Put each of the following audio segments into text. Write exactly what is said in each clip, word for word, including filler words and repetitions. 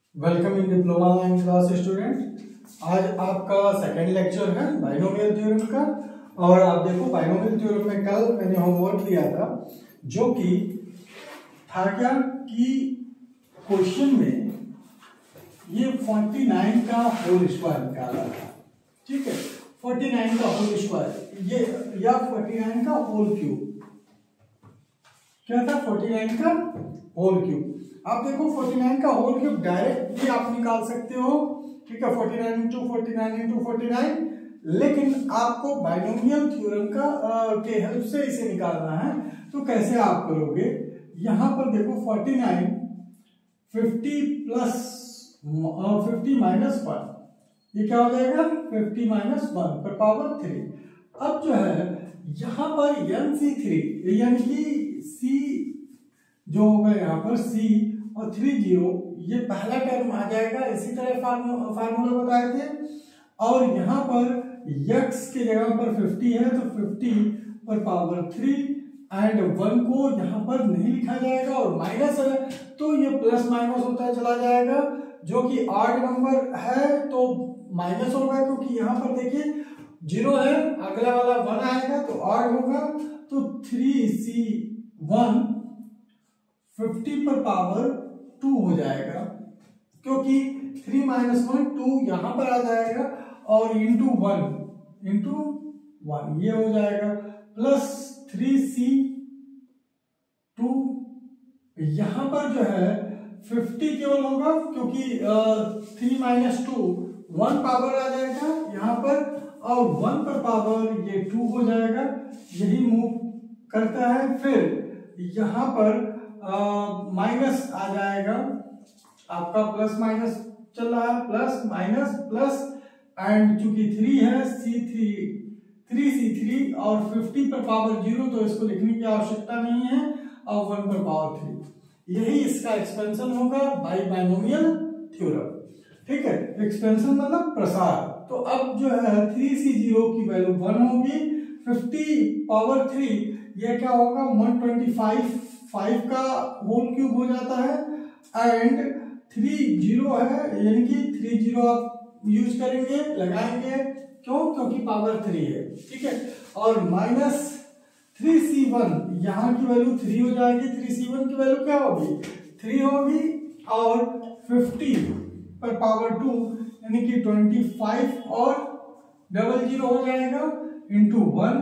Welcome in diploma online class student. आज आपका second lecture है बाइनोमियल थ्योरम का। और आप देखो बाइनोमियल थ्योरम में कल मैंने होमवर्क दिया था जो कि था क्या कि क्वेश्चन में ये उनचास का होल स्क्वायर निकाला था। ठीक है, उनचास का होल स्क्वायर ये या उनचास का होल क्यूब। क्या था? उनचास का होल क्यूब। आप देखो उनचास का होल क्यूब डायरेक्ट भी आप निकाल सकते हो। ठीक है, उनचास इंटू उनचास इंटू उनचास, लेकिन आपको बाइनोमियल थ्योरम का आ, के हेल्प से इसे निकालना है। तो कैसे आप करोगे? यहां पर देखो उनचास पचास प्लस पचास माइनस वन, ये क्या हो जाएगा? पचास माइनस वन पर पावर थ्री। अब जो है यहां पर एन सी थ्री यानी कि सी जो होगा यहाँ पर सी और थ्री जीरो, ये पहला टर्म आ जाएगा। इसी तरह फार्मूला बताए थे। और यहाँ पर x की जगह पर पचास है तो पचास पर पावर थ्री एंड वन को यहाँ पर नहीं लिखा जाएगा। और माइनस है तो ये प्लस माइनस होता चला जाएगा, जो कि ऑड नंबर है तो माइनस होगा, क्योंकि यहाँ पर देखिए जीरो है, अगला वाला वन आएगा तो ऑड होगा। तो थ्री सी वन पचास पर पावर टू हो जाएगा, क्योंकि थ्री माइनस वन टू यहां पर आ जाएगा और इंटू वन इंटू वन ये हो जाएगा, प्लस थ्री सी टू यहां पर जो है पचास केवल होगा, क्योंकि three minus two one power आ जाएगा यहां पर, और वन पर पावर ये टू हो जाएगा। यही मूव करता है। फिर यहां पर माइनस आ जाएगा, आपका प्लस माइनस चल रहा है, प्लस माइनस प्लस, एंड चूंकि थ्री है C three three C three और पचास पर पावर जीरो, तो इसको लिखने की आवश्यकता नहीं है, और वन पर पावर थ्री। यही इसका एक्सपेंशन होगा बाय बाइनोमियल थ्योरम। ठीक है, एक्सपेंशन मतलब प्रसार। तो अब जो है थ्री सी जीरो की वैल्यू वन होगी, पचास पावर थ्री ये क्या होगा? वन ट्वेंटी फाइव फाइव का होल क्यूब हो जाता है। एंड थ्री जीरो है, यानी कि थ्री जीरो आप यूज करेंगे, लगाएंगे, क्यों? क्योंकि पावर थ्री है। ठीक है, और माइनस थ्री सी वन, यहाँ की वैल्यू थ्री हो जाएगी, थ्री सी वन की वैल्यू क्या होगी? थ्री होगी, और पचास पर पावर टू यानी कि ट्वेंटी फाइव और डबल जीरो हो जाएगा इंटू वन,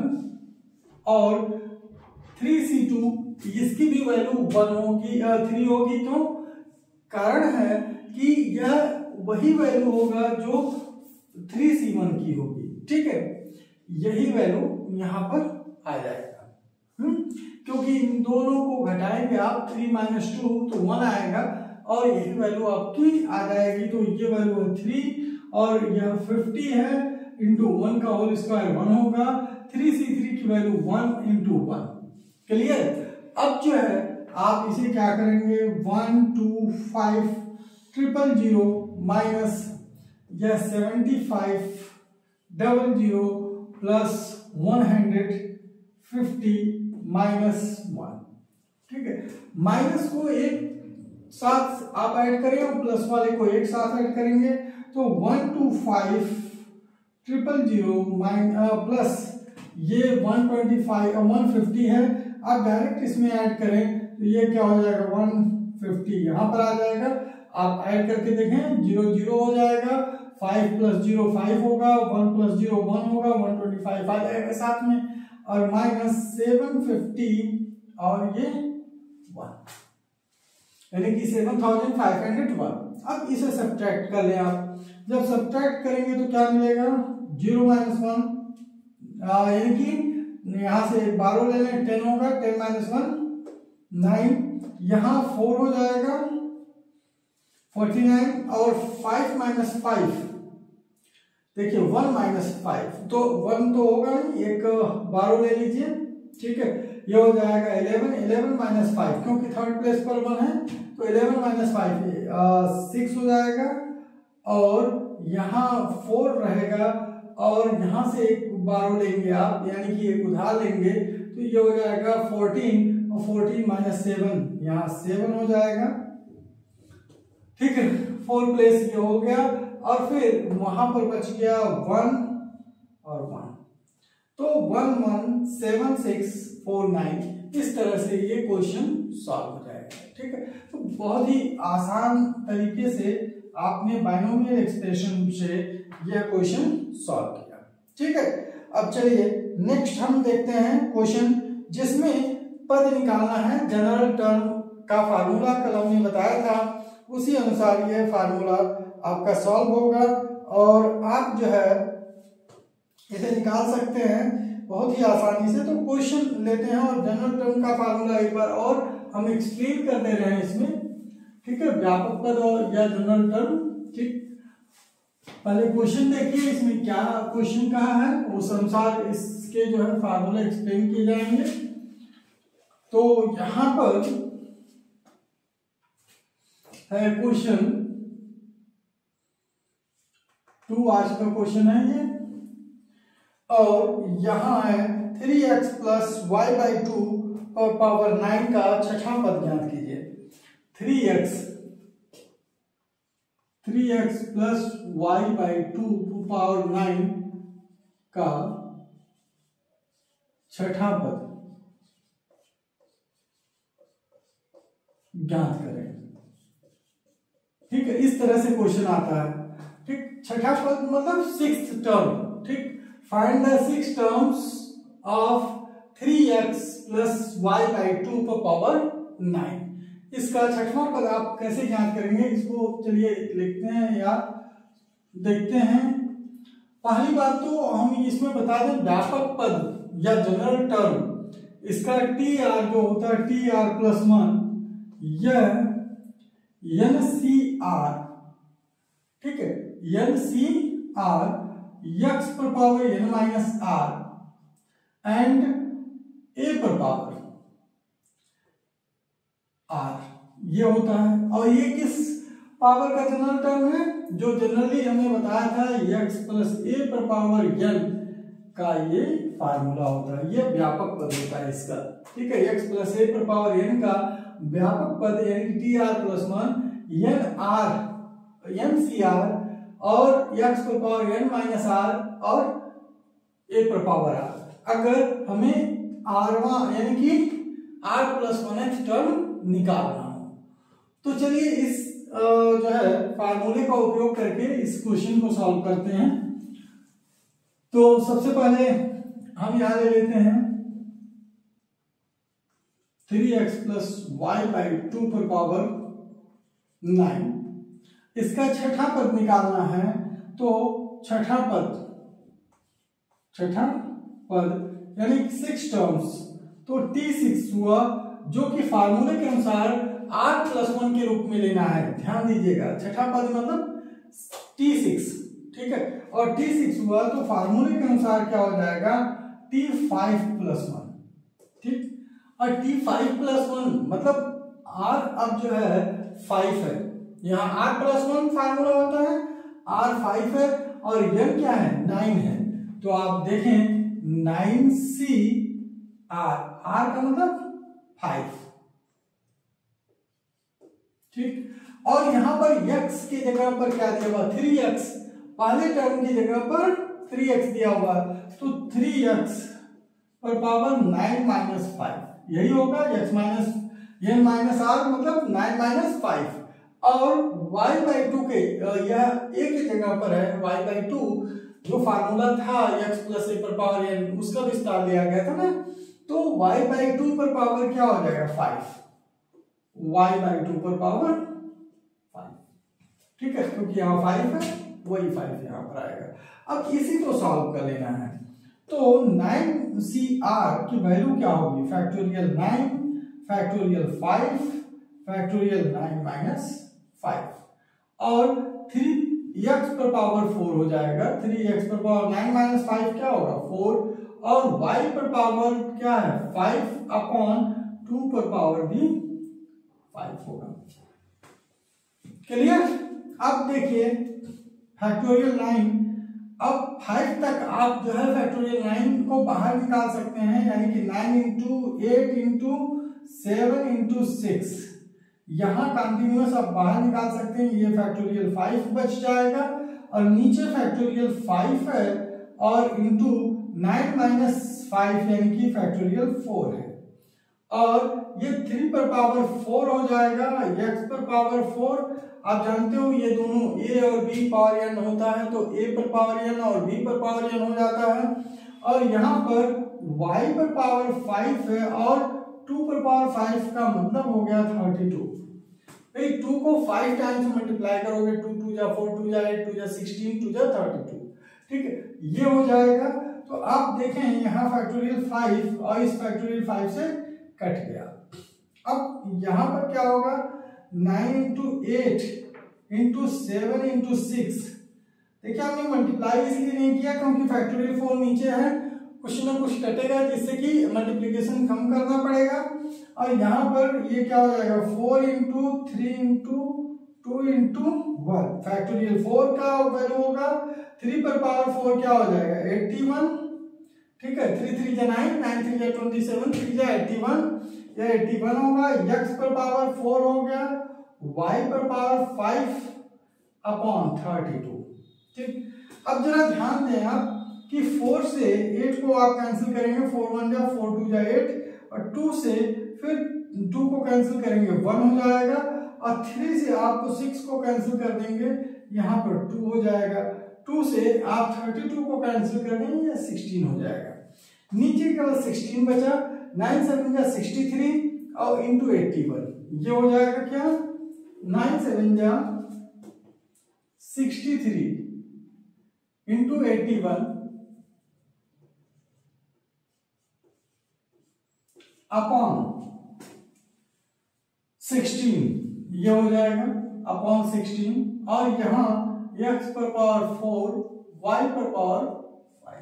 और थ्री सी टू इसकी भी वैल्यू वन होगी, थ्री होगी। क्यों? कारण है कि यह वही वैल्यू होगा जो थ्री सी वन की होगी। ठीक है, यही वैल्यू यहां पर आ जाएगा। हम्म क्योंकि इन दोनों को घटाएंगे आप, थ्री माइनस टू तो वन आएगा, और यही वैल्यू आपकी आ जाएगी। तो ये वैल्यू है थ्री, और यह फिफ्टी है इंटू वन का होल स्क्वायर वन होगा। थ्री सी थ्री की value one into one. Clear? अब जो है आप इसे क्या करेंगे? One two five triple zero minus यह seventy five double zero plus one hundred fifty minus one. ठीक है, माइनस को एक साथ आप ऐड करें और प्लस वाले को एक साथ ऐड करेंगे, तो one two five triple zero minus plus ये one twenty five one fifty है। आप डायरेक्ट इसमें ऐड करें तो ये क्या हो जाएगा? वन फिफ्टी यहां पर आ जाएगा। आप ऐड करके देखें, जीरो जीरो हो जाएगा, फाइव प्लस जीरो फाइव होगा, वन प्लस जीरो वन होगा, वन ट्वेंटी फाइव आ जाएगा साथ में, और माइनस सेवन फिफ्टी और ये वन, यानी कि seven thousand five hundred one. अब इसे सब्ट्रैक्ट कर लें आप। जब सब्ट्रैक्ट करेंगे तो क्या मिलेगा? जीरो माइनस वन, यानी कि यहां से बारह ले लें, टेन होगा, टेन माइनस वन नाइन, यहां फोर हो जाएगा फोर्टी नाइन, और फाइव माइनस फाइव देखिए वन माइनस फाइव, तो वन तो होगा नहीं, एक बारह ले लीजिए। ठीक है, ये हो जाएगा इलेवन, इलेवन माइनस फाइव, क्योंकि थर्ड प्लेस पर वन है तो इलेवन माइनस फाइव सिक्स हो जाएगा, और यहाँ फोर रहेगा, और यहां से एक बारह लेंगे आप, यानी कि एक उधार लेंगे, तो ये हो जाएगा फोर्टीन, और फोर्टीन माइनस सेवन यहाँ सेवन हो जाएगा। ठीक है, फोर प्लेस ये हो गया, और फिर वहां पर बच गया वन और वन, तो one one seven six four nine, इस तरह से ये क्वेश्चन सॉल्व हो जाएगा। ठीक है, तो बहुत ही आसान तरीके से आपने बाइनोमियल एक्सप्रेशन से यह क्वेश्चन सॉल्व किया। ठीक है, अब चलिए नेक्स्ट हम देखते हैं क्वेश्चन जिसमें पद निकालना है। जनरल टर्म का फार्मूला कल हमने बताया था, उसी अनुसार यह फार्मूला आपका सॉल्व होगा और आप जो है इसे निकाल सकते हैं बहुत ही आसानी से। तो क्वेश्चन लेते हैं और जनरल टर्म का फार्मूला एक बार और हम एक्सप्लेन कर दे रहे हैं इसमें। ठीक है, व्यापक पद और या जनरल टर्म। ठीक, पहले क्वेश्चन देखिए इसमें क्या क्वेश्चन कहा है, उस अनुसार इसके जो है फार्मूला एक्सप्लेन किए जाएंगे। तो यहां पर है क्वेश्चन टू, आज का क्वेश्चन है ये, और यहां है three X plus Y by two और पावर नाइन का छठा पद ज्ञात कीजिए। Three X three X plus Y by two power nine का छठा पद ज्ञात करें। ठीक है, इस तरह से क्वेश्चन आता है। ठीक, छठा पद मतलब सिक्स्थ टर्म। ठीक, find the six terms of three X plus Y by two पर पावर नाइन। इसका छठवां पद आप कैसे ज्ञात करेंगे, इसको चलिए लिखते हैं या देखते हैं। पहली बात तो हम इसमें बता दें व्यापक पद या जनरल टर्म, इसका टी आर जो होता है टी आर प्लस वन, यह एन सी आर, ठीक है, एन सी आर एक्स पर power N minus R and A पर पावर आर, ये होता है। और ये किस पावर का जनरल टर्म है, जो जनरली हमने बताया था एक्स प्लस ए पर पावर एन का ये फार्मूला होता है, ये व्यापक पद होता है इसका। ठीक है, एक्स प्लस ए पर पावर एन का व्यापक पद यानी कि T R plus one N R N C are और एक्स पर पावर एन माइनस आर और ए पर पावर आर। अगर हमें आर वन यानी कि R plus one X term निकालना हो तो चलिए इस जो है फार्मूले का उपयोग करके इस क्वेश्चन को सॉल्व करते हैं। तो सबसे पहले हम यहां ले लेते हैं three X plus Y by two पर पावर नाइन। इसका छठा पद निकालना है, तो छठा पद छठा पद यानी सिक्स टर्म्स, तो टी सिक्स हुआ जो कि फार्मूले के अनुसार आर प्लस वन के रूप में लेना है। ध्यान दीजिएगा, छठा पद मतलब टी सिक्स। ठीक है, और टी सिक्स हुआ तो फार्मूले के अनुसार क्या हो जाएगा टी फाइव प्लस वन। ठीक, और टी फाइव प्लस वन मतलब आर अब जो है फाइव है, यहाँ आर प्लस वन फार्मूला होता है, आर फाइव है और एन क्या है नाइन है। तो आप देखें नाइन सी आर, आर का मतलब फाइव। ठीक, और यहां पर एक्स की जगह पर क्या दिया हुआ थ्री एक्स, पहले टर्म की जगह पर थ्री एक्स दिया हुआ, तो थ्री एक्स पर पावर नाइन माइनस फाइव, यही होगा X minus N minus R मतलब नाइन माइनस फाइव। और y बाई टू के यह a की जगह पर है y बाई टू, जो फार्मूला था x प्लस ए पर पावर n उसका विस्तार लिया गया था ना, तो y बाई टू पर पावर क्या हो जाएगा फाइव, y बाई टू पर पावर फाइव। ठीक है, क्योंकि यहाँ फाइव है वही फाइव यहाँ पर आएगा। अब इसी को सॉल्व कर लेना है, तो नाइन सी आर की वैल्यू क्या होगी factorial nine factorial five factorial nine minus five और थ्री एक्स पर पावर फोर हो जाएगा। थ्री एक्स पर पावर नाइन माइनस फाइव क्या होगा फोर, और वाई पर पावर क्या है फाइव अपॉन टू पर पावर भी फाइव होगा। क्लियर। अब देखिए फैक्टोरियल नाइन, अब फाइव तक आप जो है फैक्टोरियल नाइन को बाहर निकाल सकते हैं, यानी कि nine into eight into seven into six, यहाँ कंटिन्यूअस आप बाहर निकाल सकते हैं, ये फैक्टोरियल फाइव बच जाएगा और नीचे फैक्टोरियल फाइव है और इंटू नाइन माइनस फाइव यानी कि फैक्टोरियल फोर है और ये थ्री पर पावर फोर हो जाएगा, एक्स पर पावर फोर। आप जानते हो ये दोनों a और b पावर n होता है तो a पर पावर n और b पर पावर n हो जाता है और यहाँ पर y पर पावर फाइव है और टू पर पावर फाइव का मतलब हो गया थर्टी टू। भाई टू को फाइव टाइम्स मल्टीप्लाई करोगे, टू टू जा फोर, टू जा एट, टू जा सिक्सटीन, टू जा थर्टी टू, ठीक है, ये हो जाएगा। तो आप देखें यहाँ फैक्टोरियल फाइव और इस फैक्टोरियल फाइव से कट गया। अब यहाँ पर क्या होगा, nine into eight into seven into six. देखिए हमने मल्टीप्लाई इसलिए नहीं किया क्योंकि फैक्टोरियल फोर नीचे है, कुछ ना कुछ कटेगा जिससे कि मल्टीप्लिकेशन कम करना पड़ेगा। और यहाँ पर ये क्या हो जाएगा, four into three into two into one, factorial four का वैल्यू होगा, थ्री पर पावर फोर क्या हो जाएगा एट्टी वन, ठीक है, थ्री थ्री जा नाइन, नाइन थ्री जा ट्वेंटी सेवन, थ्री जा एट्टी वन, ये एट्टी वन होगा। एक्स पर पावर फोर हो गया, वाई पर power five upon thirty two, ठीक। अब जरा ध्यान दें आप कि फोर से एट को आप कैंसिल करेंगे, फोर वन जा फोर, टू जा एट और टू से फिर टू को कैंसिल करेंगे वन हो जाएगा और थ्री से आप सिक्स को कैंसिल कर देंगे, यहाँ पर टू हो जाएगा, टू से आप थर्टी टू को कैंसिल कर देंगे या सिक्सटीन हो जाएगा। नीचे केवल सिक्सटीन बचा, नाइन सेवन जा सिक्सटी थ्री और इंटू एट्टी वन, ये हो जाएगा क्या, नाइन सेवन जा sixty three into eighty one upon sixteen, ये हो जाएगा अपॉन सिक्सटीन और यहाँ x पर पावर फोर, y पर पावर फाइव,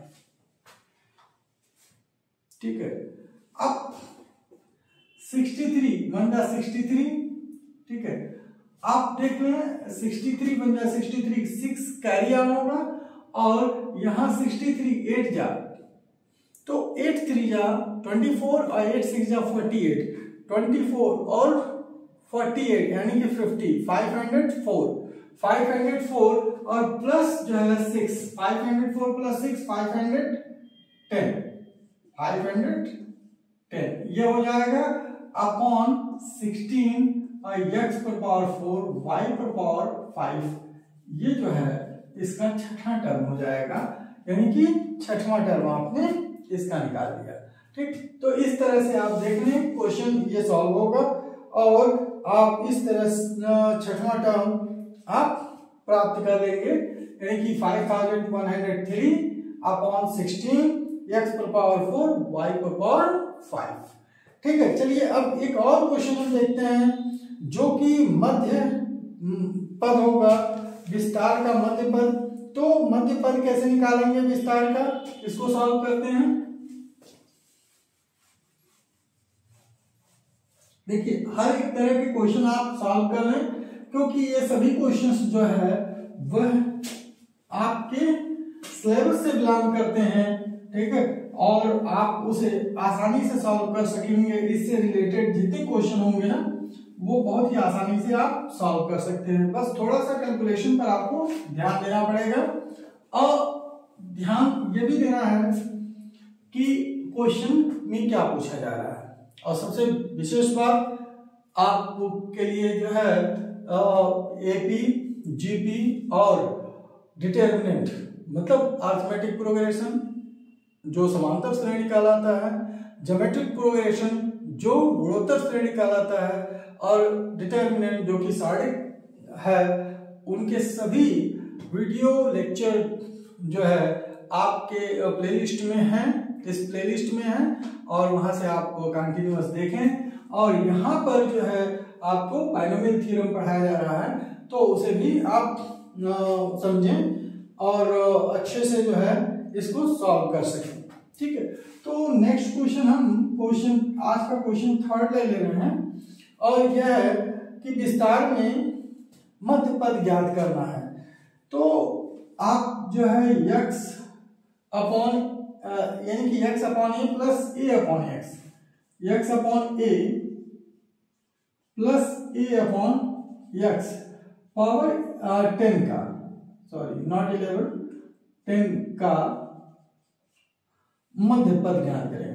ठीक है। अब सिक्सटी थ्री वन जा सिक्सटी थ्री, ठीक है, आप देख लें सिक्सटी थ्री वन जा sixty three, six carry on होगा और यहाँ सिक्सटी थ्री एट जा, तो एट थ्री जा ट्वेंटी फोर और एट सिक्स जा फोर्टी एट, ट्वेंटी फोर और फोर्टी एट यानी कि fifty, five hundred four, five hundred four और प्लस जो है six, five hundred four plus six, five hundred ten, five hundred ten, ये हो जाएगा अपॉन सिक्सटीन और x पर पावर फोर, y पर पावर फाइव, ये जो है इसका छठा टर्म हो जाएगा, यानी कि छठवां टर्म आपने इसका निकाल दिया, ठीक। तो इस तरह से आप देख लें क्वेश्चन ये सॉल्व होगा और आप इस तरह छठवां टर्म आप प्राप्त कर लेंगे, यानी कि five thousand one hundred three upon sixteen, x पर पावर फोर, वाई पर पावर फाइव, ठीक है। चलिए अब एक और क्वेश्चन हम देखते हैं जो कि मध्य पद होगा, विस्तार का मध्य पद। तो मध्य पद कैसे निकालेंगे विस्तार का, इसको सॉल्व करते हैं। देखिए हर एक तरह के क्वेश्चन आप सॉल्व कर लें क्योंकि ये सभी क्वेश्चंस जो है वह आपके सिलेबस से बिलोंग करते हैं, ठीक है, और आप उसे आसानी से सॉल्व कर सकेंगे। इससे रिलेटेड जितने क्वेश्चन होंगे ना वो बहुत ही आसानी से आप सॉल्व कर सकते हैं, बस थोड़ा सा कैलकुलेशन पर आपको ध्यान देना पड़ेगा और ध्यान ये भी देना है कि क्वेश्चन में क्या पूछा जा रहा है। और सबसे विशेष बात आपके लिए जो है एपी, जीपी और डिटरमिनेंट मतलब अरिथमेटिक प्रोग्रेशन जो समांतर श्रेणी कहलाता है, ज्योमेट्रिक प्रोग्रेशन जो गुणोत्तर श्रेणी कहलाता है और डिटरमिनेंट जो कि सारणिक है, उनके सभी वीडियो लेक्चर जो है आपके प्लेलिस्ट में हैं, इस प्लेलिस्ट में है और वहां से आप कंटिन्यूअस देखें। और यहाँ पर जो है आपको बाइनोमियल थ्योरम पढ़ाया जा रहा है तो उसे भी आप समझें और अच्छे से जो है इसको सॉल्व कर सकें, ठीक है। तो नेक्स्ट क्वेश्चन हम क्वेश्चन आज का क्वेश्चन थर्ड ले ले रहे हैं और यह है कि विस्तार में मध्य पद ज्ञात करना है। तो आप जो है x अपॉन यानी कि x upon a plus a upon x, x upon a plus a upon x power ten का, सॉरी नॉट इलेवन, टेन का मध्य पद ज्ञात करें।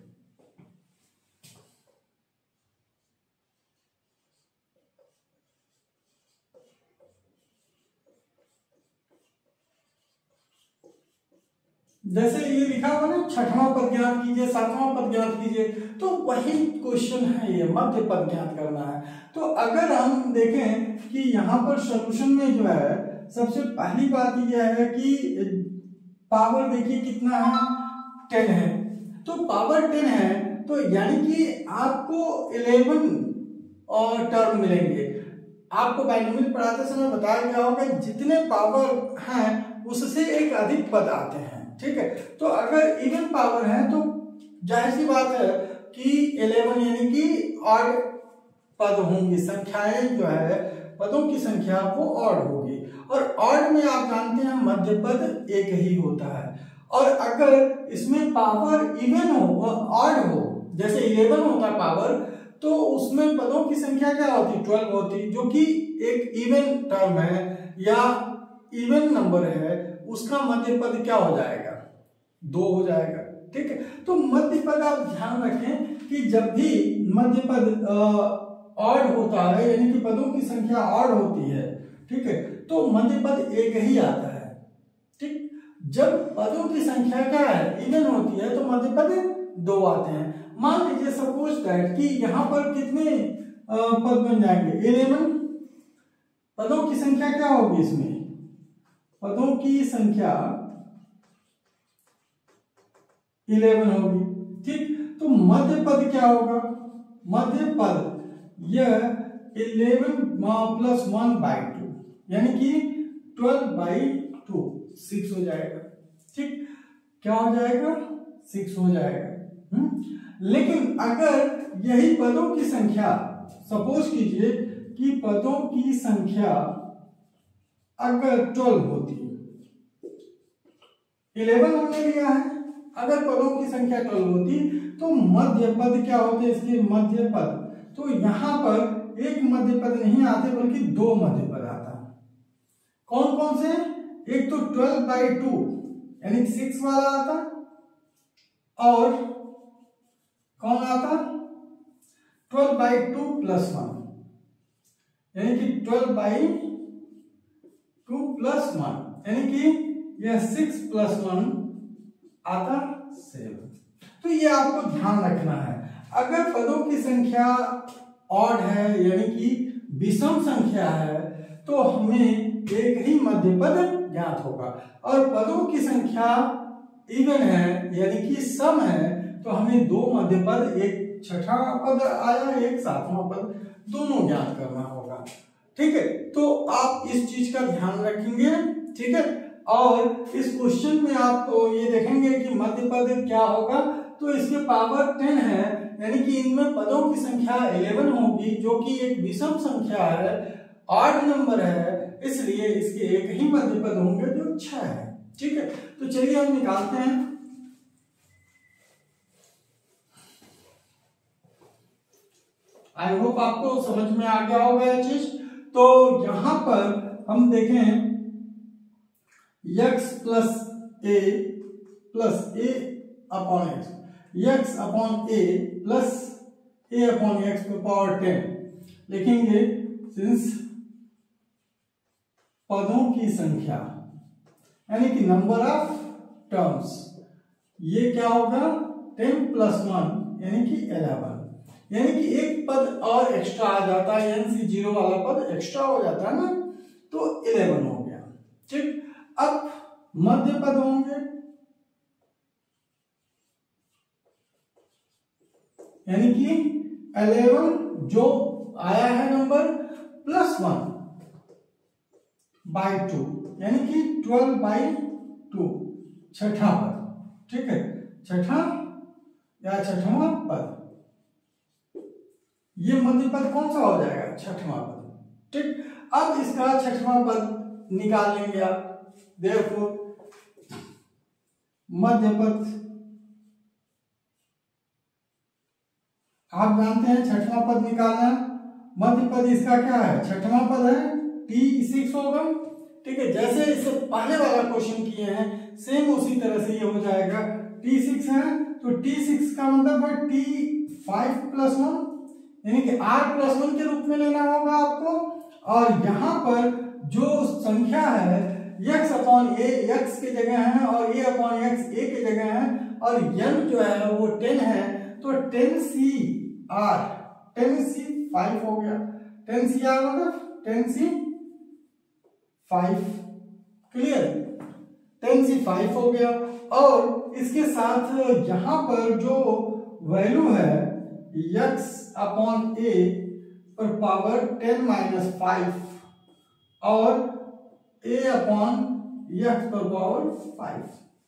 जैसे ये लिखा हुआ ना छठवां पद ज्ञात कीजिए, सातवां पद ज्ञात कीजिए, तो वही क्वेश्चन है, ये मध्य पद ज्ञात करना है। तो अगर हम देखें कि यहाँ पर सॉल्यूशन में जो है सबसे पहली बात यह है कि पावर देखिए कितना है, टेन है। तो पावर टेन है तो यानी कि आपको इलेवन और टर्म मिलेंगे। आपको बाइनोमियल पढ़ाते समय बताया गया होगा जितने पावर हैं उससे एक अधिक पद आते हैं, ठीक है। तो अगर इवन पावर है तो जाहिर सी बात है कि इलेवन यानी कि ऑड पद होंगी, संख्याएं जो है पदों की संख्या वो ऑड होगी, और ऑड में आप जानते हैं मध्य पद एक ही होता है। और अगर इसमें पावर इवन हो ऑड हो, जैसे इलेवन होता पावर, तो उसमें पदों की संख्या क्या होती, ट्वेल्व होती, जो कि एक इवन टर्म है या इवन नंबर है, उसका मध्य पद क्या हो जाएगा, दो हो जाएगा, ठीक है। तो मध्य पद आप ध्यान रखें कि जब भी मध्य पद ऑड होता है यानी कि पदों की संख्या ऑड होती है, ठीक है, तो मध्य पद एक ही आता है, ठीक। जब पदों की संख्या क्या है, इवन होती है, तो मध्य पद दो आते हैं। मान लीजिए सपोज दैट कि यहाँ पर कितने पद बन जाएंगे, इलेवन। पदों की संख्या क्या होगी, इसमें पदों की संख्या इलेवन होगी, ठीक। तो मध्य पद क्या होगा, मध्य पद यह eleven plus one by two यानी कि ट्वेल्व बाई टू, सिक्स हो जाएगा, ठीक। क्या हो जाएगा, सिक्स हो जाएगा। हुँ? लेकिन अगर यही पदों की संख्या, सपोज कीजिए कि पदों की संख्या अगर ट्वेल्व होती, इलेवन हमने लिया है, अगर पदों की संख्या ट्वेल्व होती तो मध्य पद क्या होते, इसके मध्य पद, तो यहां पर एक मध्य पद नहीं आते बल्कि दो मध्य पद आता। कौन कौन से, एक तो ट्वेल्व बाई टू यानी सिक्स वाला आता, और कौन आता, twelve by two plus one यानी कि twelve by two plus one यानी कि यह सिक्स प्लस वन आता सेवन। तो ये आपको ध्यान रखना है, अगर पदों की संख्या ऑड है यानी कि विषम संख्या है तो हमें एक ही मध्य पद ज्ञात होगा, और पदों की संख्या इवन है यानी कि सम है तो हमें दो मध्य पद, एक छठा पद आया, एक सातवां पद, दोनों ज्ञात करना होगा, ठीक है। तो आप इस चीज का ध्यान रखेंगे, ठीक है। और इस क्वेश्चन में आप तो ये देखेंगे कि मध्य पद क्या होगा, तो इसके पावर टेन है यानी कि इनमें पदों की संख्या इलेवन होगी जो कि एक विषम संख्या है, ऑड नंबर है, इसलिए इसके एक ही मध्य पद होंगे जो छह है, ठीक है। तो चलिए हम निकालते हैं। आई होप आपको समझ में आ गया होगा यह चीज। तो यहां पर हम देखें x plus a plus a upon x, x upon a plus a upon x पे पावर टेन लिखेंगे, सिंस पदों की संख्या यानी कि नंबर ऑफ टर्म्स, ये क्या होगा, टेन प्लस वन यानी कि इलेवन, यानी कि एक पद और एक्स्ट्रा आ जाता है, यानी कि जीरो वाला पद एक्स्ट्रा हो जाता है ना, तो इलेवन हो गया, ठीक। अब मध्य पद होंगे यानी कि इलेवन जो आया है number plus one by two यानी कि ट्वेल्व बाई टू, छठा पद, ठीक है, छठा या छठवां पद, ये मध्य पद कौन सा हो जाएगा, छठवां पद, ठीक। अब इसका छठवां पद निकाल लेंगे आप, देयरफॉर मध्य पद आप जानते हैं छठवां पद निकालना, मध्य पद इसका क्या है, छठवां पद है, टी सिक्स होगा। ठीक है, जैसे इससे पहले वाला क्वेश्चन किए हैं सेम उसी तरह से ये हो जाएगा। टी सिक्स है तो टी सिक्स का मतलब है टी फाइव प्लस वन, यानी कि आर प्लस वन के रूप में लेना होगा आपको। और यहाँ पर जो संख्या है x अपॉन ए एक्स की जगह है और a अपॉन एक्स ए की जगह है, और n जो है वो टेन है, तो ten C r, ten C five हो गया। टेन सी आर मतलब ten C five, clear, ten C five हो गया। और इसके साथ यहाँ पर जो वैल्यू है x अपॉन ए पर पावर टेन माइनस फाइव और a अपॉन एक्स पर पावर फाइव।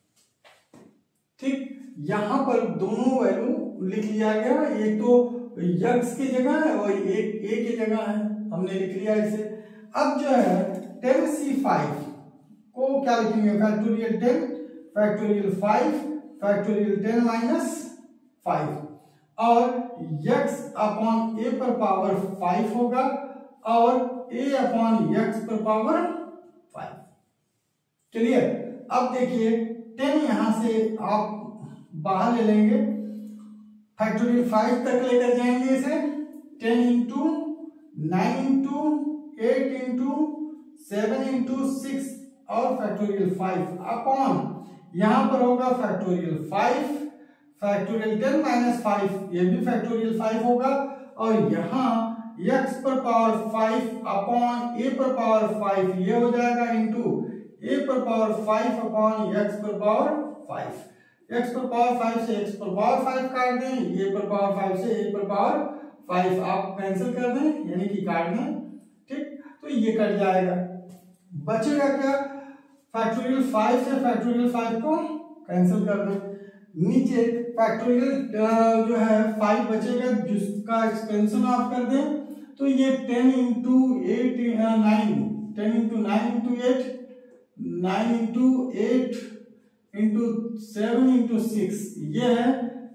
ठीक, यहां पर दोनों वैल्यू लिख लिया गया, एक तो x की जगह है और एक a की जगह है, हमने लिख लिया इसे। अब जो है टेन सी फाइव को क्या लिखेंगे, factorial ten, factorial five, factorial ten minus five, और x अपॉन a पर पावर फाइव होगा और a अपॉन x पर पावर फाइव। क्लियर। अब देखिए टेन यहां से आप बाहर ले लेंगे, फैक्टोरियल फाइव तक लेकर जाएंगे इसे, ten into nine into eight into seven into six और फैक्टोरियल फाइव अपॉन यहां पर होगा factorial five, factorial ten minus five, ये भी फैक्टोरियल फाइव होगा, और यहाँ x पर पावर फाइव अपॉन a पर पावर फाइव, ये हो जाएगा इंटू a पर पावर फाइव अपॉन x पर पावर फाइव। x पर पावर फाइव से x पर पावर फाइव काट दें, a पर पावर फाइव से a पर पावर फाइव आप कैंसिल कर दें, यानी कि काट दें। ठीक, तो ये कट जाएगा, बचेगा क्या, फैक्टोरियल फाइव से फैक्टोरियल फाइव को कैंसिल कर दें, नीचे फैक्टोरियल जो है फाइव बचेगा जिसका एक्सपेंशन आप कर दें, तो ये ten into eight nine, ten into nine into eight, nine into eight into seven into six, ये है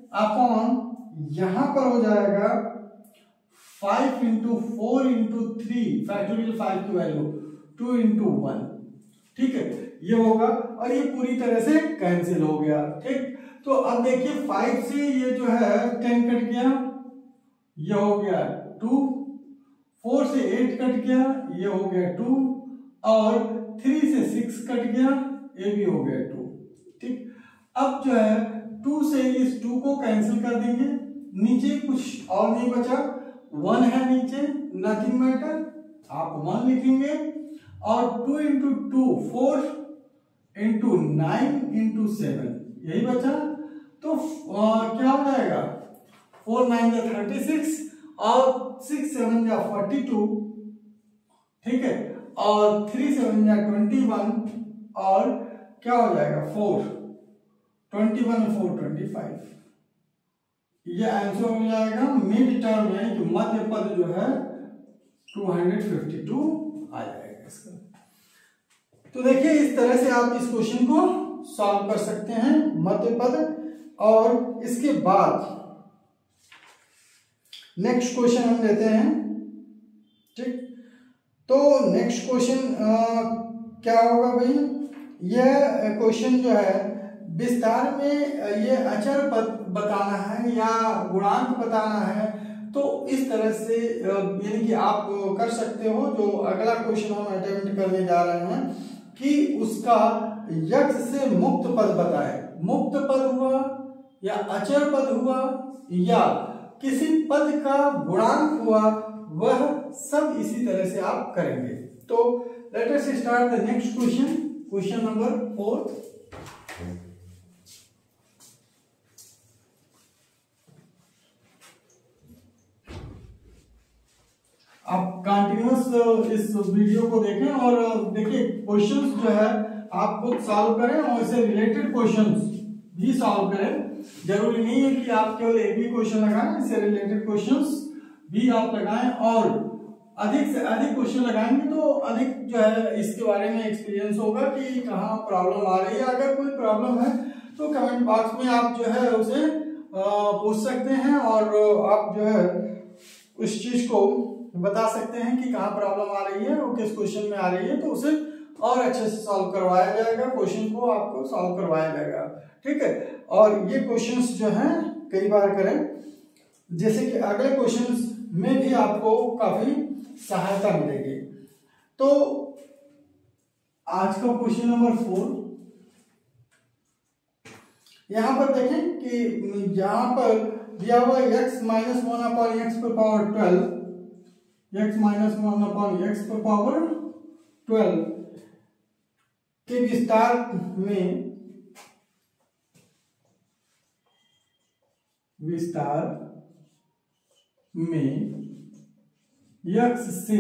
अपॉन यहां पर हो जाएगा five into four into three, factorial five की वैल्यू टू इंटू वन। ठीक है, ये होगा और ये पूरी तरह से कैंसिल हो गया। ठीक, तो अब देखिए फाइव से ये जो है टेन कट गया, ये हो गया टू, फोर से एट कट गया, ये हो गया टू, और थ्री से सिक्स कट गया, ये भी हो गया टू। ठीक, अब जो है टू से इस टू को कैंसिल कर देंगे, नीचे कुछ और नहीं बचा, वन है नीचे, नथिंग मैटर, आप वन लिखेंगे, और two into two four into nine into seven, यही बचा। तो आ, क्या हो जाएगा, फोर नाइन जा थर्टी सिक्स और सिक्स सेवन जा फोर्टी टू, ठीक है, और थ्री सेवन जा ट्वेंटी वन, और क्या हो जाएगा four, twenty one four twenty five, ये आंसर हो जाएगा मिड टर्म, यानी कि मध्य पद जो है टू हंड्रेड फिफ्टी टू आ जाएगा इसका। तो देखिए इस तरह से आप इस क्वेश्चन को सॉल्व कर सकते हैं, मध्य पद। और इसके बाद नेक्स्ट क्वेश्चन हम लेते हैं। ठीक, तो नेक्स्ट क्वेश्चन क्या होगा भाई, यह क्वेश्चन जो है विस्तार में ये अचर पद बताना है या गुणांक बताना है, तो इस तरह से यानी कि आप कर सकते हो। जो अगला क्वेश्चन हम अटेम्प्ट करने जा रहे हैं कि उसका यक्ष से मुक्त पद बताए, मुक्त पद हुआ या अचर पद हुआ या किसी पद का गुणांक हुआ, वह सब इसी तरह से आप करेंगे। तो let us start the next question, question number four. आप कंटिन्यूअस इस वीडियो को देखें और देखिए क्वेश्चंस जो है आप खुद सॉल्व करें और इससे रिलेटेड क्वेश्चंस भी सॉल्व करें। जरूरी नहीं है कि आप केवल एक ही क्वेश्चन लगाएं, इससे रिलेटेड क्वेश्चंस भी आप लगाएं, और अधिक से अधिक क्वेश्चन लगाएंगे तो अधिक जो है इसके बारे में एक्सपीरियंस होगा कि कहाँ प्रॉब्लम आ रही है। अगर कोई प्रॉब्लम है तो कमेंट बॉक्स में आप जो है उसे पूछ सकते हैं, और आप जो है उस चीज को बता सकते हैं कि कहाँ प्रॉब्लम आ रही है और किस क्वेश्चन में आ रही है, तो उसे और अच्छे से सॉल्व करवाया जाएगा, क्वेश्चन को आपको सॉल्व करवाया जाएगा। ठीक है, और ये क्वेश्चंस जो हैं कई बार करें, जैसे कि अगले क्वेश्चंस में भी आपको काफी सहायता मिलेगी। तो आज का क्वेश्चन नंबर फोर, यहां पर देखें कि यहां पर दिया हुआ x minus one upon x पर power twelve, x minus one upon x पर पावर ट्वेल्व के विस्तार में विस्तार में x से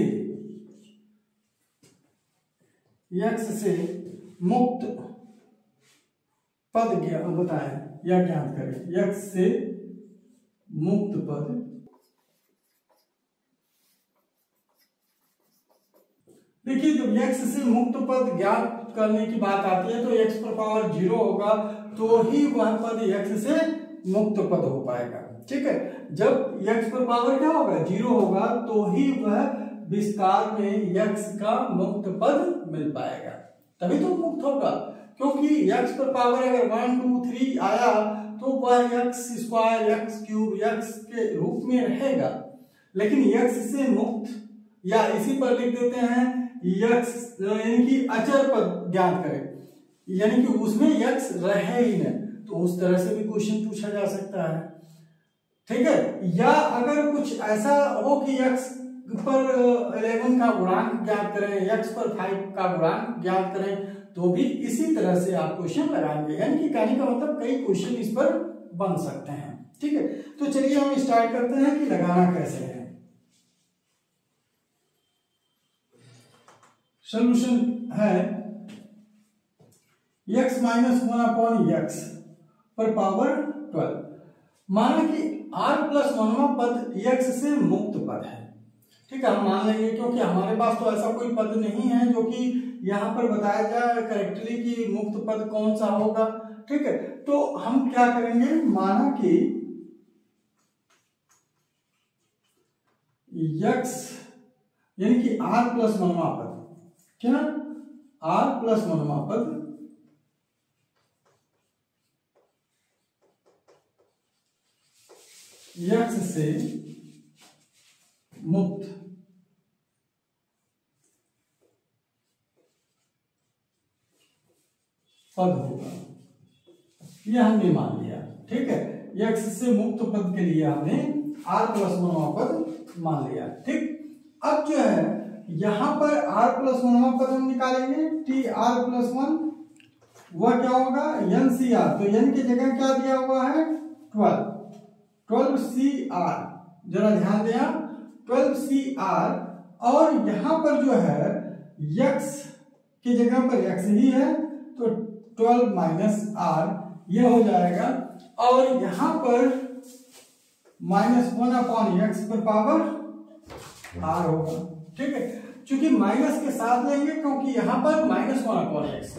x से मुक्त पद ज्ञात बताएं या ज्ञात करें। x से मुक्त पद, देखिए जब x से मुक्त पद ज्ञात करने की बात आती है तो x पर पावर जीरो होगा तो ही वह पद x से मुक्त पद हो पाएगा। ठीक है, जब x पर पावर क्या होगा, जीरो होगा, तो ही वह विस्तार में x का मुक्त पद मिल पाएगा, तभी तो मुक्त होगा। क्योंकि x पर पावर अगर वन टू थ्री आया तो वह x square x cube x के रूप में रहेगा, लेकिन x से मुक्त, या इसी पर लिख देते हैं x यानी कि अचर पद ज्ञात करें, यानी कि उसमें x रहे ही नहीं, तो उस तरह से भी क्वेश्चन पूछा जा सकता है। ठीक है, या अगर कुछ ऐसा हो कि x पर इलेवन का गुणांक ज्ञात करें, x पर फाइव का गुणांक ज्ञात करें, तो भी इसी तरह से आप क्वेश्चन लगाएंगे, यानी कि कहने का मतलब कई क्वेश्चन इस पर बन सकते हैं। ठीक है, तो चलिए हम स्टार्ट करते हैं कि लगाना कैसे है। सॉल्यूशन है x minus one upon x पर पावर ट्वेल्व। माना कि r प्लस वनवा पद x से मुक्त पद है। ठीक है, हम मान लेंगे क्योंकि हमारे पास तो ऐसा कोई पद नहीं है जो कि यहाँ पर बताया जाए करेक्टली कि मुक्त पद कौन सा होगा। ठीक है, तो हम क्या करेंगे, माना कि x यानी कि r प्लस वनवा पद, क्या r प्लस वनवा पद x से मुक्त पद होगा, यह हमने मान लिया। ठीक है, x से मुक्त पद के लिए हमने r प्लस वनवा पद मान लिया। ठीक, अब जो है यहां पर r प्लस वनवा पद हम निकालेंगे, टी आर प्लस वन, वह क्या होगा एन सी आर, तो n की जगह क्या दिया हुआ है ट्वेल्व, ट्वेल्व सी आर, जरा ध्यान दें आप, ट्वेल्व सी आर, और यहां पर जो है x की जगह पर x ही है तो ट्वेल्व माइनस आर ये हो जाएगा, और यहां पर माइनस वन अपॉन एक्स पर पावर आर होगा। ठीक है, चूंकि माइनस के साथ लेंगे क्योंकि यहां पर माइनस वन अपॉन एक्स,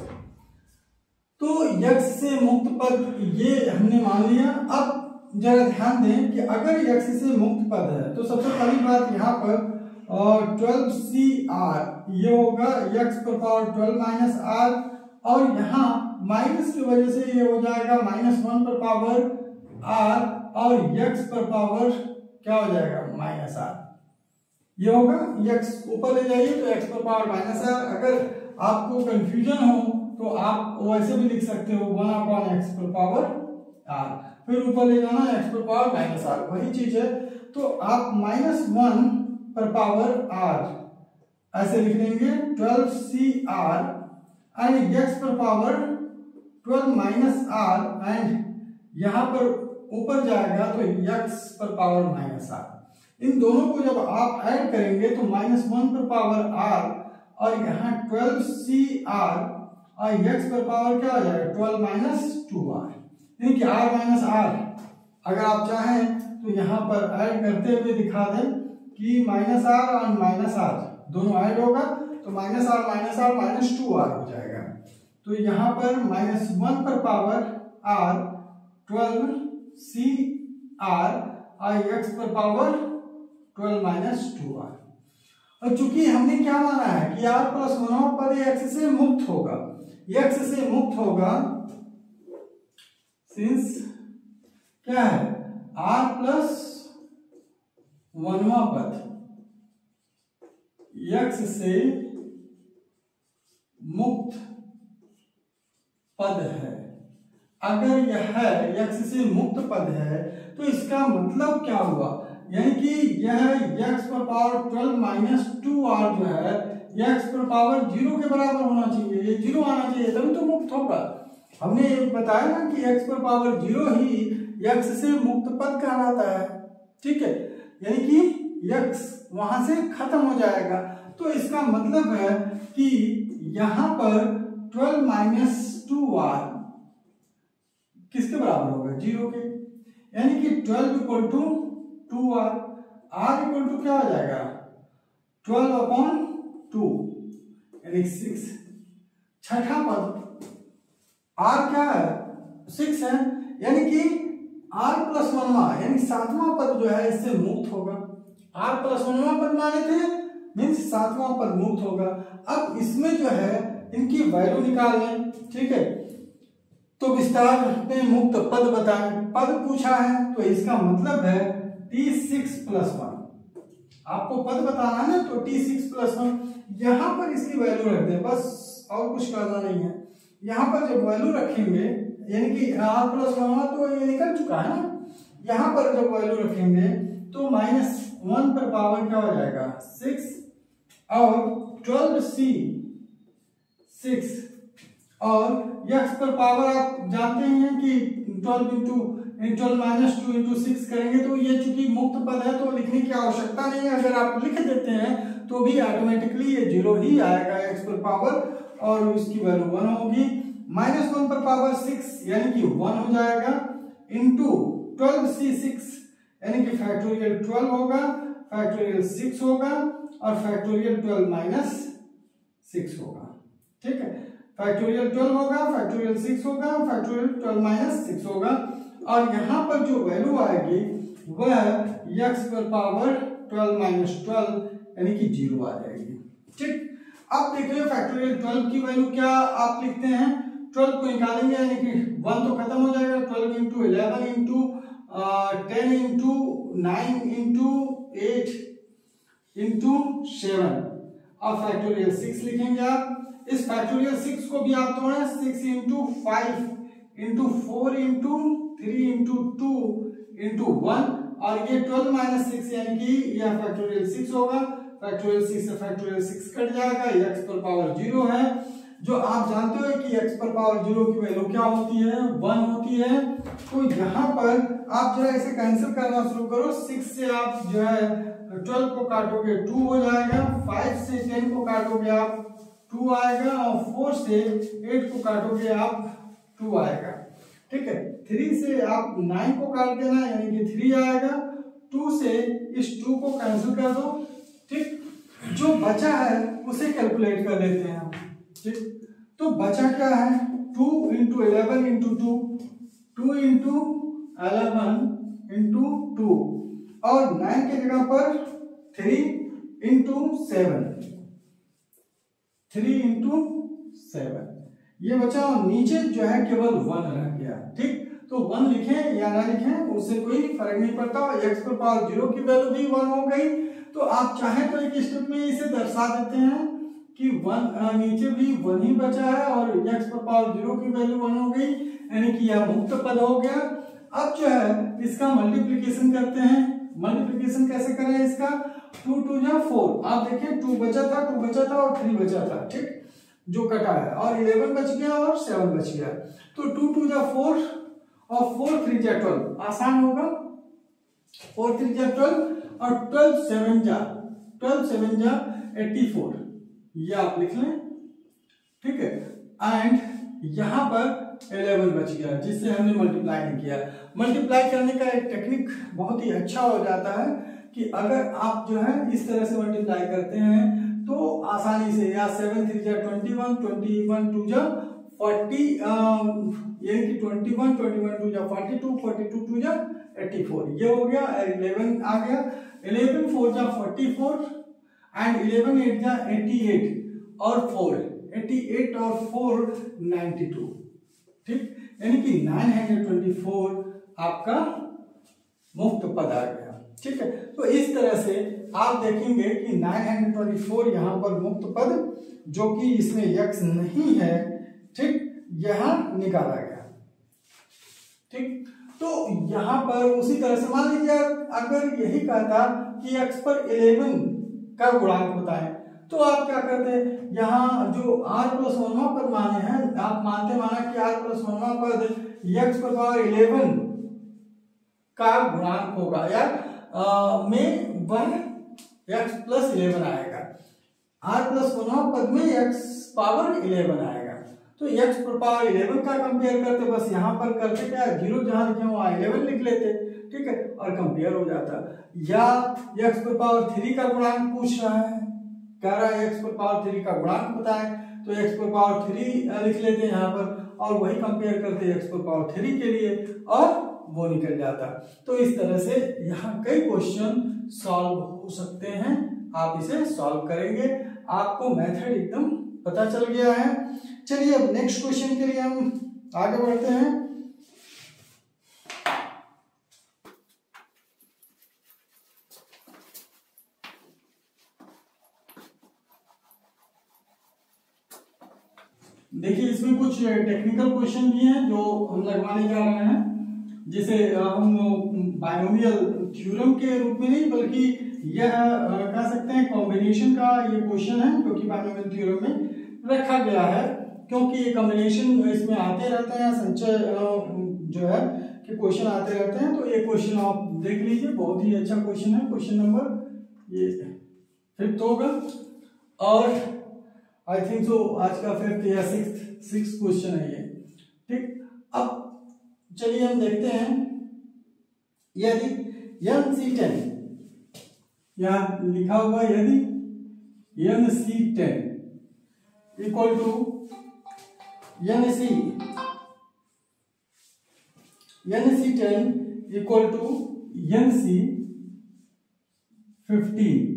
तो x से मुक्त पद ये हमने मान लिया। अब जरा ध्यान दें कि अगर x से मुक्त पद है तो सबसे पहली बात यहाँ पर ट्वेल्व सी आर ये होगा x पर पावर ट्वेल्व माइनस आर, और यहाँ माइनस की वजह से ये हो जाएगा माइनस वन पर पावर आर, और x पर पावर क्या हो जाएगा माइनस आर, ये होगा x ऊपर ले जाइए तो x पर पावर माइनस आर। अगर आपको कंफ्यूजन हो तो आप वैसे भी लिख सकते हो वन अपॉन एक्स पर पावर आर, फिर ऊपर ले जाना x पर पावर माइनस आर, वही चीज है। तो आप माइनस वन पर पावर आर ऐसे लिख लेंगे, twelve C R and x पर power twelve minus R, and यहाँ पर ऊपर जाएगा तो x पर पावर माइनस आर। इन दोनों को जब आप ऐड करेंगे तो माइनस वन पर पावर आर, और यहाँ ट्वेल्व सी आर और x पर पावर क्या हो जाएगा ट्वेल्व माइनस टू आर, यानी कि r माइनस आर। अगर आप चाहें तो यहाँ पर ऐड करते हुए दिखा दें कि माइनस आर और माइनस आर दोनों ऐड होगा तो minus r minus r minus two r हो जाएगा। तो यहाँ पर माइनस वन पर power r, twelve C are और एक्स पर power twelve minus two r. और चूंकि हमने क्या माना है कि आर प्लस वनवा पद एक्स से मुक्त होगा, एक्स से मुक्त होगा सिंस क्या है आर प्लस वनवा पद एक्स से मुक्त पद है। अगर यह एक्स से मुक्त पद है तो इसका मतलब क्या हुआ, यानी कि यह x पर power twelve minus two r जो है x पर पावर जीरो के बराबर होना चाहिए, ये जीरो आना चाहिए तभी तो मुक्त होगा। हमने बताया ना कि x पर पावर जीरो ही x से मुक्त पद कहलाता है, ठीक है, यानी कि x वहां से खत्म हो जाएगा। तो इसका मतलब है कि यहां पर ट्वेल्व माइनस टू आर किसके बराबर होगा, जीरो के, यानी कि twelve equal to two r, r equal to क्या हो जाएगा ट्वेल्व अपॉन टू यानी सिक्स। छठा पद आर क्या है सिक्स है, यानी कि आर प्लस वनवा यानी सातवां पद जो है इससे मुक्त होगा। आर प्लस वनवा पद माने थे मीन्स सातवां पद मुक्त होगा। अब इसमें जो है इनकी वैल्यू निकाल लें, ठीक है, तो विस्तार में मुक्त पद बताएं। पद पूछा है तो इसका मतलब है टी सिक्स प्लस वन, आपको पद बताना है ना तो टी सिक्स प्लस वन, यहां पर इसकी वैल्यू रख दे बस, और कुछ करना नहीं है। यहां पर जब वैल्यू रखेंगे यानी कि आर प्लस वन तो ये निकल चुका है ना, यहां पर जब वैल्यू रखेंगे तो माइनस वन पर पावर क्या हो जाएगा सिक्स, और ट्वेल्व सी सिक्स, और एक्स पर पावर आप जानते हैं कि twelve into twelve minus two into six करेंगे तो ये चूंकि मुक्त पद है तो लिखने की आवश्यकता नहीं है। अगर आप लिख देते हैं तो भी ऑटोमेटिकली ये जीरो ही आएगा एक्स पर पावर, और इसकी वैल्यू वन होगी। माइनस वन पर पावर सिक्स यानी कि वन हो जाएगा, इंटू ट्वेल्व सी सिक्स यानी कि फैक्टोरियल ट्वेल्व होगा, फैक्टोरियल सिक्स होगा, और फैक्टोरियल ट्वेल्व माइनस सिक्स होगा, ठीक है, फैक्टोरियल ट्वेल्व होगा, फैक्टोरियल सिक्स होगा, फैक्टोरियल ट्वेल्व माइनस सिक्स होगा, और यहां पर जो वैल्यू आएगी वह x पर पावर ट्वेल्व माइनस ट्वेल्व यानी कि जीरो आ जाएगी, ठीक। अब देखिए फैक्टोरियल ट्वेल्व की वैल्यू क्या आप लिखते हैं, ट्वेल्व को निकालेंगे यानी कि वन तो खत्म हो जाएगा, twelve into eleven into ten into nine into eight into seven, और फैक्टोरियल सिक्स लिखेंगे आप। इस फैक्टोरियल सिक्स को भी आप तोड़ें, six into five into four into three into two into one, और ये ट्वेल्व माइनस सिक्स यानी कि यह फैक्टोरियल सिक्स होगा, फैक्टोरियल सिक्स से फैक्टोरियल सिक्स कट जाएगा, एक्स पर पावर जीरो है, जो आप जानते हो कि एक्स पर पावर जीरो की वैल्यू क्या होती है वन होती है। तो यहाँ पर आप जरा इसे कैंसिल करना शुरू करो, सिक्स से आप जो है ट्वेल्व को काटोगे टू हो जाएगा, फाइव से टेन को काटोगे आप टू आएगा, और फोर से एट को काटोगे आप टू आएगा, ठीक है। थ्री से आप नाइन को काट देना यानी कि थ्री आएगा, टू से इस टू को कैंसिल कर दो, ठीक, जो बचा है उसे कैलकुलेट कर लेते हैं हम, ठीक। तो बचा क्या है two into eleven into two, two into eleven into two, और नाइन के जगह पर three into seven, three into seven ये बचा, और नीचे जो है केवल वन रह गया, ठीक। तो वन लिखें या ना लिखें उससे कोई फर्क नहीं पड़ता, एक्स पर पावर जीरो की वैल्यू भी वन हो गई। तो आप चाहें तो एक स्टेप में इसे दर्शा देते हैं कि वन नीचे भी वन ही बचा है और एक्स पर पावर जीरो की वैल्यू वन हो गई, यानी कि यह मुक्त पद हो गया। अब जो है इसका मल्टीप्लीकेशन करते हैं, मल्टीप्लीकेशन कैसे करें इसका, टू टू जा फोर, आप देखिए टू बचा था, टू बचा था और थ्री बचा था, ठीक, जो कटा है, और इलेवन बच गया और सेवन बच गया। तो टू टू जा फोर और फोर थ्री जा ट्वेल्व, आसान होगा, फोर थ्री जा ट्वेल्व और ट्वेल्व सेवन जा ट्वेल्व सेवन जा एट्टी फोर, ये आप लिख लें, ठीक है। एंड यहां पर इलेवन बच गया जिससे हमने मल्टीप्लाई नहीं किया। मल्टीप्लाई करने का एक टेक्निक बहुत ही अच्छा हो जाता है कि अगर आप जो है इस तरह से मल्टीप्लाई करते हैं तो आसानी से, या सेवन थ्री जा twenty one, twenty one two जा फोर्टी यानी कि twenty one twenty one two जा forty two forty two two जा एट्टी फोर, ये हो गया। इलेवन आ गया, इलेवन फोर जा forty four and eleven eight जा एट्टी एट और फोर एट्टी एट और फोर नाइन्टी टू, ठीक, यानी कि नाइन हंड्रेड ट्वेंटी फोर आपका मुक्त पद आ गया, ठीक है। तो इस तरह से आप देखेंगे कि नाइन हंड्रेड ट्वेंटी फोर यहाँ पर मुक्त पद जो कि इसमें यक्स नहीं है, ठीक, यहां निकाला गया, ठीक। तो यहां पर उसी तरह से मान लीजिए अगर यही कहता कि x पर इलेवन का गुणांक बताएं, तो आप क्या करते हैं, यहाँ जो r प्लस वनवा पद माने हैं, आप मानते माना कि r प्लस वनवा पद x पर पावर इलेवन का गुणांक होगा या आ, में वह x प्लस इलेवन आएगा, r प्लस वनवा पद में x पावर इलेवन आएगा। तो x पर पावर इलेवन का कंपेयर करते, बस यहाँ पर करते क्या, जीरो जहां लिखे वहां इलेवन लिख लेते, ठीक है, और कंपेयर हो जाता। या x पर पावर थ्री का गुणांक पूछ रहा है, कह रहा है x पर पावर थ्री का गुणांक बताएं, तो x पर पावर थ्री लिख लेते हैं यहाँ पर और वही कंपेयर करते x पर पावर थ्री के लिए और वो निकल जाता। तो इस तरह से यहाँ कई क्वेश्चन सॉल्व हो सकते हैं, आप इसे सॉल्व करेंगे, आपको मेथड एकदम पता चल गया है। चलिए अब नेक्स्ट क्वेश्चन के लिए हम आगे बढ़ते हैं। देखिए इसमें कुछ टेक्निकल क्वेश्चन भी हैं जो हम लगवाने जा रहे हैं, जिसे हम बाइनोमियल थ्योरम के रूप में नहीं बल्कि यह कह सकते हैं कॉम्बिनेशन का ये क्वेश्चन है, जो कि बाइनोमियल थ्योरम में रखा गया है, क्योंकि ये कॉम्बिनेशन इसमें आते रहते हैं, संचय जो है कि क्वेश्चन आते रहते हैं। तो ये क्वेश्चन आप देख लीजिए, बहुत ही अच्छा क्वेश्चन है, क्वेश्चन नंबर ये फिफ्थ होगा और आई थिंक सो आज का फिफ्थ या सिक्स सिक्स क्वेश्चन है ये, ठीक। अब चलिए हम देखते हैं, यदि एन सी टेन, यहां लिखा हुआ यदि n C ten equal to n C n C ten equal to n C fifteen,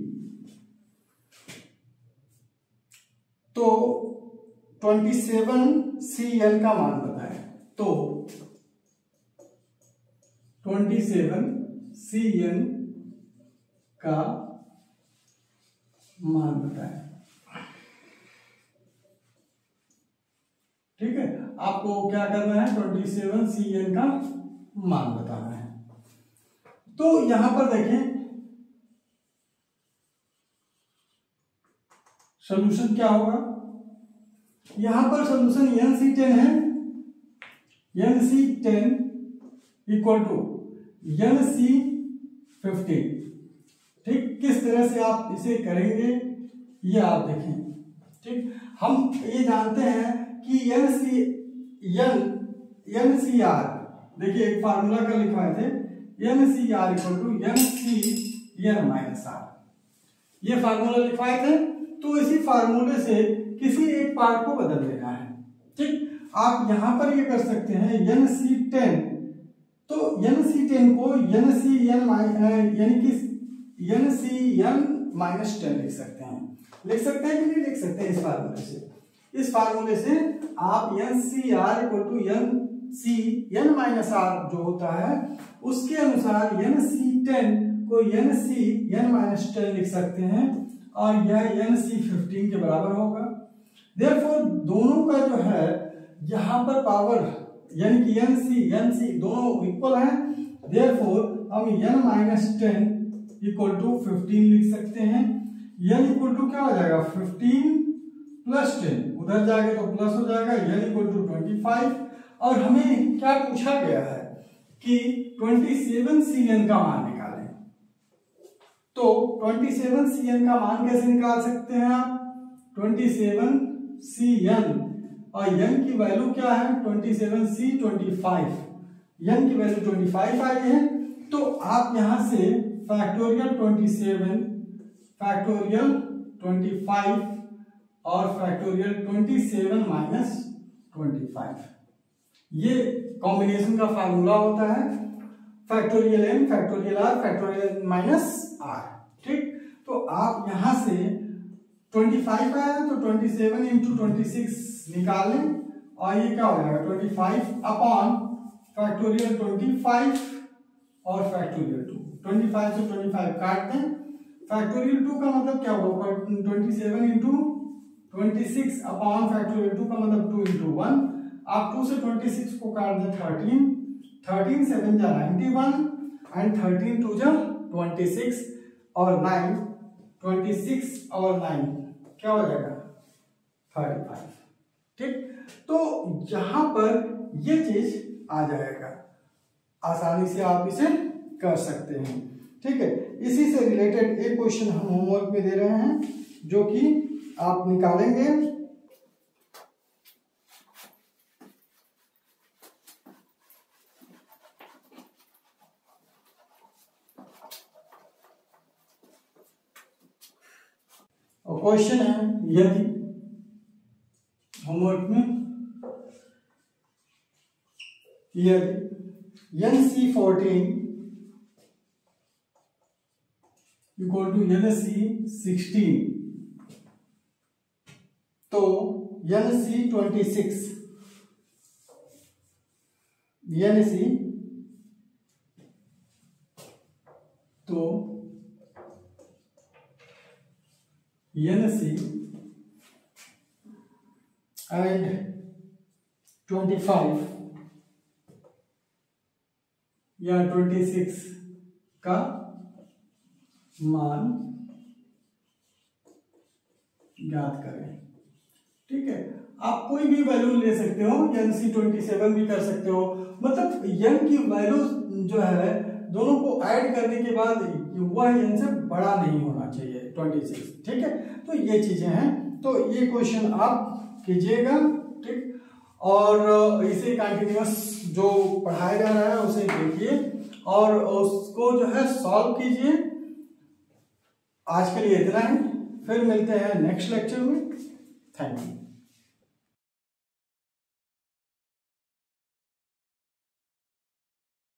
तो ट्वेंटी सेवन सी एन का मान बताएं। तो ट्वेंटी सेवन सी एन का मान बताएं, ठीक है। आपको क्या करना है, ट्वेंटी सेवन सी एन का मान बताना है। तो यहां पर देखें सॉल्यूशन क्या होगा, यहां पर सॉल्यूशन एन सी टेन है, N C ten equal to n C fifteen, ठीक। किस तरह से आप इसे करेंगे ये आप देखें, ठीक। हम ये जानते हैं कि n C n n C r, देखिए एक फार्मूला का लिखवाए थे, n C r equal to n C n minus r, ये फार्मूला लिखवाए थे। तो इसी फार्मूले से किसी एक पार्ट को बदल देना है, ठीक। आप यहां पर ये कर सकते हैं एन सी टेन, तो एन सी टेन को एन सी एन यानी कि n C n minus ten लिख सकते हैं, लिख सकते हैं कि नहीं लिख सकते हैं। इस फार्मूले से इस फार्मूले से आप n C r equal to n C n minus r जो होता है उसके अनुसार एन सी टेन को n C n minus ten लिख सकते हैं और यह एन सी फिफ्टीन के बराबर होगा। देयरफॉर दोनों का जो है यहाँ पर पावर यानी कि एन सी एन सी दोनों इक्वल हैं, देयरफॉर हम n minus ten equal to fifteen लिख सकते हैं। एन इक्वल टू क्या हो जाएगा, फिफ्टीन प्लस टेन, उधर जाएगा तो प्लस हो जाएगा, n equal to twenty five. और हमें क्या पूछा गया है कि ट्वेंटी सेवन सी एन का मान निकालें, तो ट्वेंटी सेवन सी एन का मान कैसे निकाल सकते हैं आप, ट्वेंटी सेवन सी एन और एन की वैल्यू क्या है, twenty seven C twenty five, n की वैल्यू ट्वेंटी फाइव आई है। तो आप यहां से factorial twenty seven, factorial twenty five और factorial twenty seven minus twenty five. ये कॉम्बिनेशन का फार्मूला होता है factorial n factorial r factorial minus r. ठीक, तो आप यहां से ट्वेंटी फाइव आया तो twenty seven into twenty six निकाल लें और ये क्या हो जाएगा twenty five upon factorial twenty five और फैक्टोरियल टू। ट्वेंटी फाइव से ट्वेंटी फाइव काट दें, फैक्टोरियल टू का मतलब क्या होगा twenty seven into twenty six upon factorial two का मतलब टू इंटू वन। आप टू से ट्वेंटी सिक्स को काट दें थर्टीन, थर्टीन सेवन जा ninety one and thirteen two जा ट्वेंटी सिक्स और नाइन, ट्वेंटी सिक्स और नाइन क्या हो जाएगा थर्टी फाइव। ठीक, तो यहां पर ये चीज आ जाएगा, आसानी से आप इसे कर सकते हैं। ठीक है, इसी से रिलेटेड एक क्वेश्चन हम होमवर्क में दे रहे हैं जो कि आप निकालेंगे। और क्वेश्चन है यदि होमवर्क में यदि n C fourteen equal to n C sixteen तो n C twenty six n C तो n C and twenty five या ट्वेंटी सिक्स का मान ज्ञात करें। ठीक है, आप कोई भी वैल्यू ले सकते हो, एन सी ट्वेंटी सेवन भी कर सकते हो, मतलब एन की वैल्यू जो है दोनों को ऐड करने के बाद वह एन से बड़ा नहीं होना चाहिए ट्वेंटी सिक्स। ठीक है, तो ये चीजें हैं, तो ये क्वेश्चन आप कीजिएगा। ठीक, और इसे कंटिन्यूअस जो पढ़ाया जा रहा है उसे देखिए और उसको जो है सॉल्व कीजिए। आज के लिए इतना ही, फिर मिलते हैं नेक्स्ट लेक्चर में। Thank you.